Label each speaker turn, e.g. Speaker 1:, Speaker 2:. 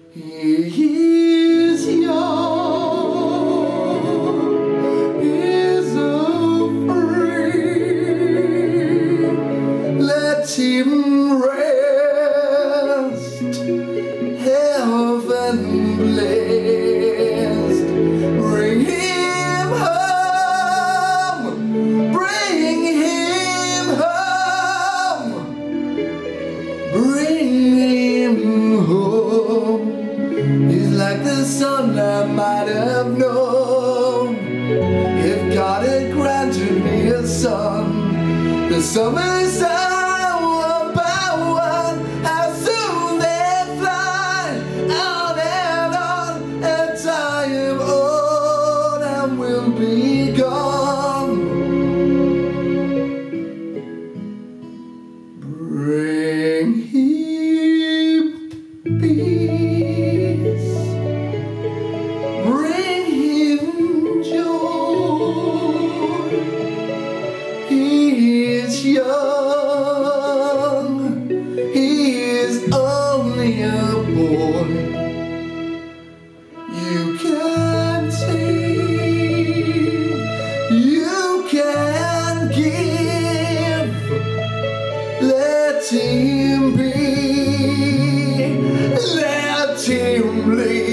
Speaker 1: He is young, is free. Let him rest, heaven blessed. Bring him home, bring him home, bring him home. He's like the son I might have known if God had granted me a son. The summer's hour by one, how soon they fly, on and on, and I am old and will be gone. Bring him peace, bring him joy. He is young, he is only a boy. You can take, you can give. Let him be, let him live.